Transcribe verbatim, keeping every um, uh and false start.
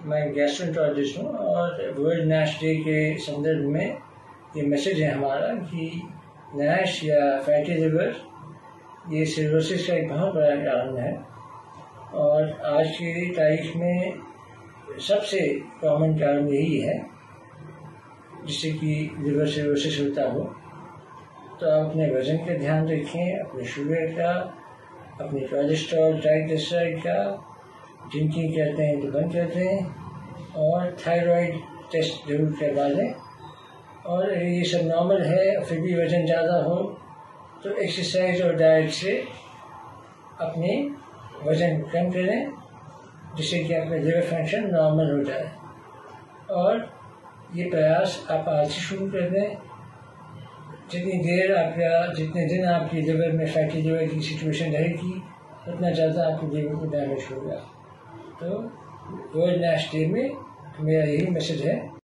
मैं गैस्ट्रोएंटरोलॉजिस्ट हूँ और वर्ल्ड नैश डे के संदर्भ में ये मैसेज है हमारा कि नैश या फैटी लिवर ये सिरोसिस का एक बहुत बड़ा कारण है और आज की तारीख में सबसे कॉमन कारण यही है जिससे कि लिवर सिरोसिस होता हो। तो आप अपने वज़न का ध्यान रखें, अपने शुगर का, अपने कोलेस्ट्रॉल ट्राइग्लिसराइड का, ड्रिंकिंग करते हैं तो बंद कर दें और थायराइड टेस्ट जरूर करवा लें। और ये सब नॉर्मल है फिर भी वज़न ज़्यादा हो तो एक्सरसाइज और डाइट से अपने वज़न कम करें जिससे कि आपका लिवर फंक्शन नॉर्मल हो जाए। और ये प्रयास आप आज से शुरू कर दें। जितनी देर आपका जितने दिन आपकी लिवर में फैटी लिवर की सिचुएशन रहेगी उतना ज़्यादा आपके लिवर को डैमेज होगा। तो वर्ल्ड नैश डे में मेरा यही मैसेज है